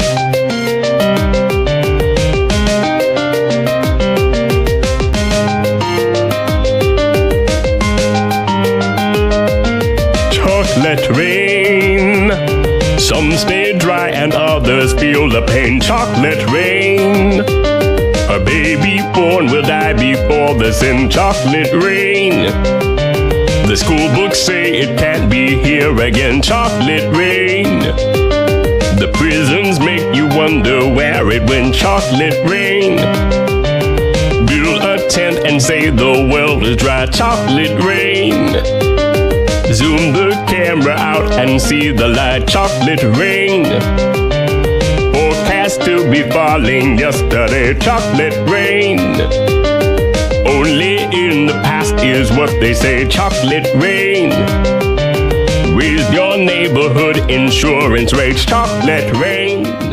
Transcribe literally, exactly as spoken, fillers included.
Chocolate rain. Some stay dry and others feel the pain. Chocolate rain. A baby born will die before the sin. Chocolate rain. The school books say it can't be here again. Chocolate rain. The prisons make you wonder where it went. Chocolate rain. Build a tent and say the world is dry. Chocolate rain. Zoom the camera out and see the light. Chocolate rain. Forecast to be falling yesterday. Chocolate rain. Only in the past is what they say. Chocolate rain. Raise your neighborhood insurance rates. Chocolate rain.